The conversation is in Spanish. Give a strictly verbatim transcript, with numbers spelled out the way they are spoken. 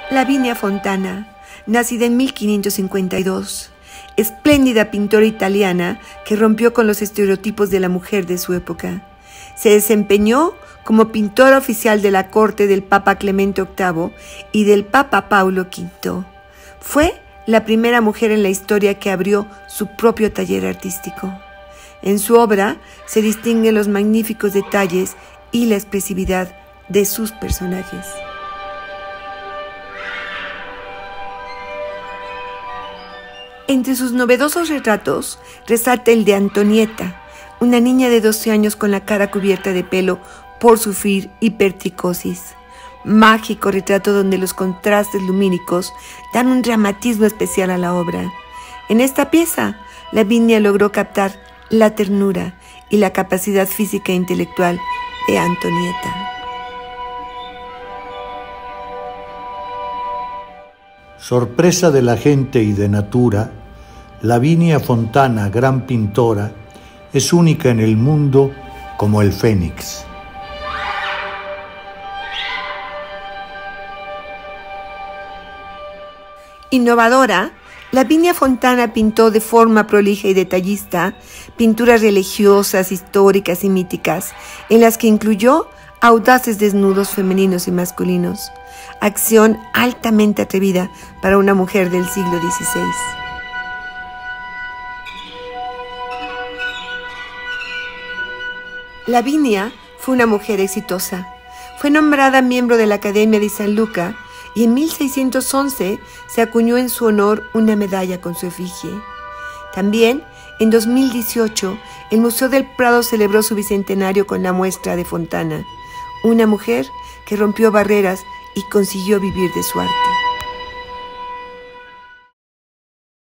Lavinia Fontana, nacida en mil quinientos cincuenta y dos, espléndida pintora italiana que rompió con los estereotipos de la mujer de su época. Se desempeñó como pintora oficial de la corte del Papa Clemente octavo y del Papa Paulo quinto. Fue la primera mujer en la historia que abrió su propio taller artístico. En su obra se distinguen los magníficos detalles y la expresividad de sus personajes. Entre sus novedosos retratos resalta el de Antonieta, una niña de doce años con la cara cubierta de pelo por sufrir hipertricosis. Mágico retrato donde los contrastes lumínicos dan un dramatismo especial a la obra. En esta pieza, Lavinia logró captar la ternura y la capacidad física e intelectual de Antonieta. Sorpresa de la gente y de natura, Lavinia Fontana, gran pintora, es única en el mundo como el fénix. Innovadora, Lavinia Fontana pintó de forma prolija y detallista pinturas religiosas, históricas y míticas, en las que incluyó audaces desnudos femeninos y masculinos, acción altamente atrevida para una mujer del siglo dieciséis. Lavinia fue una mujer exitosa. Fue nombrada miembro de la Academia de San Luca y en mil seiscientos once se acuñó en su honor una medalla con su efigie. También, en dos mil dieciocho, el Museo del Prado celebró su bicentenario con la muestra de Fontana, una mujer que rompió barreras y consiguió vivir de su arte.